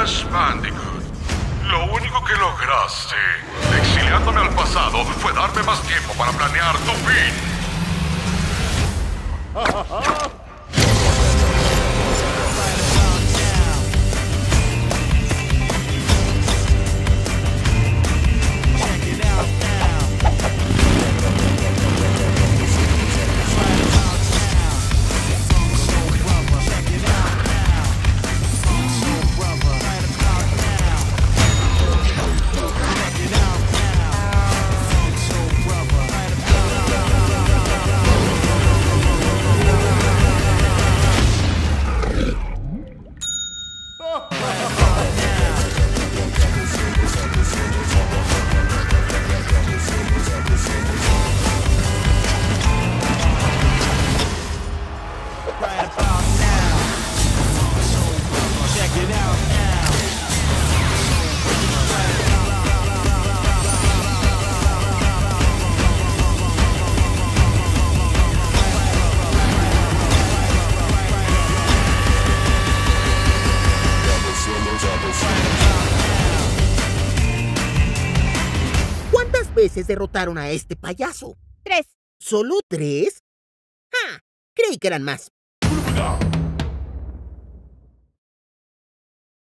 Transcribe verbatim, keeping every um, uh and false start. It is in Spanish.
Crash Bandicoot. Lo único que lograste, exiliándome al pasado, fue darme más tiempo para planear tu fin. ¿Cuántas veces derrotaron a este payaso? Tres. ¿Solo tres? ¡Ja! Creí que eran más.